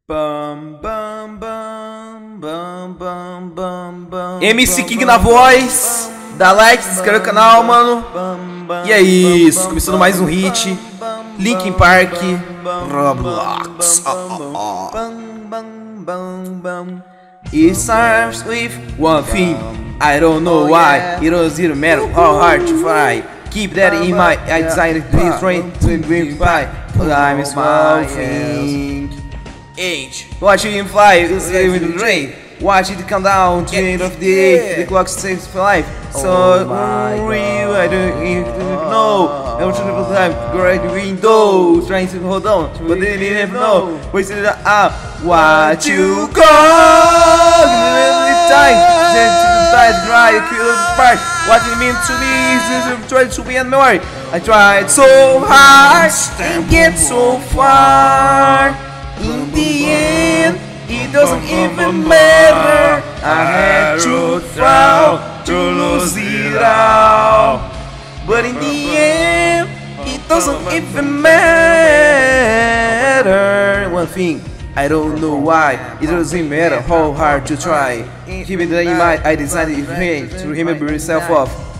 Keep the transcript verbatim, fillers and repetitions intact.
Bam, bam, bam, bam, bam, bam, bam, M C King na voz. Dá like, se inscreve no canal, mano. E é isso, começando mais um hit. Linkin Park, Roblox. Oh, oh, oh. It starts with one thing. I don't know why. It doesn't matter how hard to fly. Keep that in mind. I designed this train to bring by. I'm a small thing. Age. Watch him fly, it's with the train. Watch it come down to the end of the day. The clock says for life. So real, I don't even know. I'm trying to time. Great window, trying to hold on, but they didn't know. Wasted up. What you call? Time. Send to the tide, dry, kill the spark. What it means to me is trying to be in memory. I tried so hard and get so far. In the end, it doesn't even matter. I had to fall to lose it all. But in the end, it doesn't even matter. One thing, I don't know why. It doesn't matter how hard to try. Keep it in mind, I decided to remember yourself off.